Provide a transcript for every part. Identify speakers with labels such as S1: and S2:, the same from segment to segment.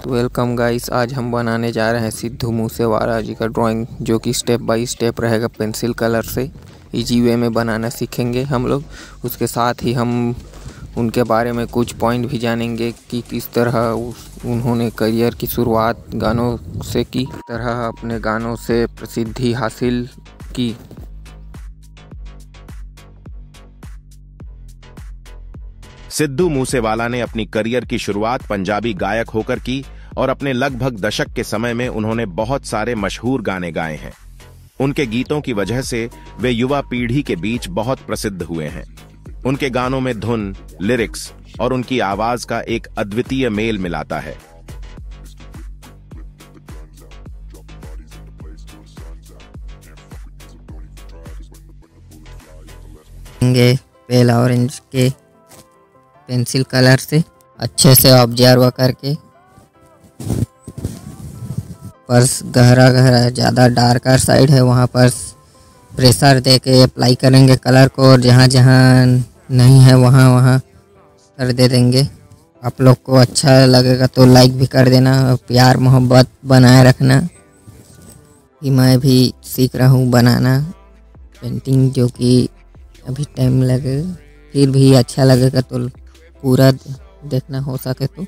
S1: Welcome guys, आज हम बनाने जा रहे हैं सिद्धू मूसेवाला जी का ड्राइंग, जो कि स्टेप बाय स्टेप रहेगा। पेंसिल कलर से इजी वे में बनाना सीखेंगे हम लोग। उसके साथ ही हम उनके बारे में कुछ पॉइंट भी जानेंगे कि किस तरह उन्होंने करियर की शुरुआत गानों से की, तरह अपने गानों से प्रसिद्धि हासिल की।
S2: सिद्धू मूसेवाला ने अपनी करियर की शुरुआत पंजाबी गायक होकर की और अपने लगभग दशक के समय में उन्होंने बहुत सारे मशहूर गाने गाए हैं। उनके गीतों की वजह से वे युवा पीढ़ी के बीच बहुत प्रसिद्ध हुए हैं। उनके गानों में धुन, लिरिक्स और उनकी आवाज का एक अद्वितीय मेल मिलाता है।
S1: पहला ऑरेंज के पेंसिल कलर से अच्छे से ऑब्जर्व करके पर्स गहरा ज़्यादा डार्कर साइड है वहाँ पर प्रेशर दे के अप्लाई करेंगे कलर को, और जहाँ जहाँ नहीं है वहाँ कर दे देंगे। आप लोग को अच्छा लगेगा तो लाइक भी कर देना, प्यार मोहब्बत बनाए रखना। कि मैं भी सीख रहा हूँ बनाना पेंटिंग, जो कि अभी टाइम लगेगा, फिर भी अच्छा लगेगा तो पूरा देखना हो सके तो।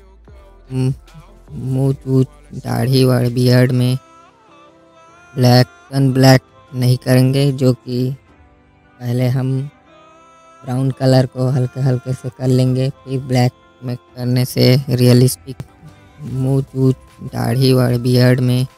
S1: मुँह दाढ़ी वाढ़ी बियर्ड में ब्लैक नहीं करेंगे, जो कि पहले हम ब्राउन कलर को हल्के हल्के से कर लेंगे, फिर ब्लैक में करने से रियलिस्टिक। मुँह दाढ़ी वाढ़ी बियर्ड में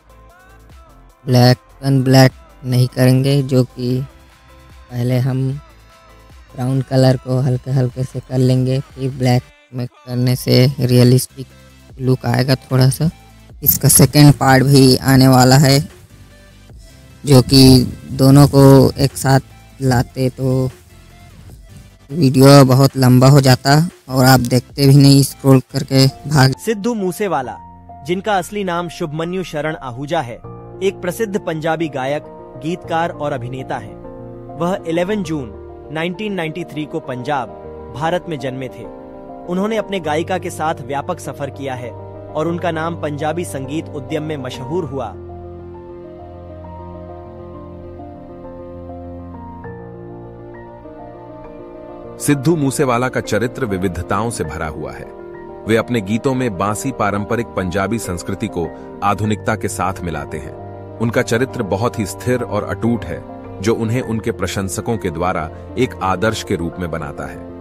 S1: ब्लैक नहीं करेंगे, जो कि पहले हम ब्राउन कलर को हल्के हल्के से कर लेंगे, फिर ब्लैक में करने से रियलिस्टिक लुक आएगा थोड़ा सा। इसका सेकंड पार्ट भी आने वाला है, जो कि दोनों को एक साथ लाते तो वीडियो बहुत लंबा हो जाता और आप देखते भी नहीं, स्क्रॉल करके भाग।
S3: सिद्धू मूसेवाला, जिनका असली नाम शुभमन्यु शरण आहूजा है, एक प्रसिद्ध पंजाबी गायक, गीतकार और अभिनेता है। वह 11 जून 1993 को पंजाब, भारत में जन्मे थे। उन्होंने अपने गायिका के साथ व्यापक सफर किया है और उनका नाम पंजाबी संगीत उद्यम में मशहूर हुआ।
S4: सिद्धू मूसेवाला का चरित्र विविधताओं से भरा हुआ है। वे अपने गीतों में बांसी पारंपरिक पंजाबी संस्कृति को आधुनिकता के साथ मिलाते हैं। उनका चरित्र बहुत ही स्थिर और अटूट है, जो उन्हें उनके प्रशंसकों के द्वारा एक आदर्श के रूप में बनाता है।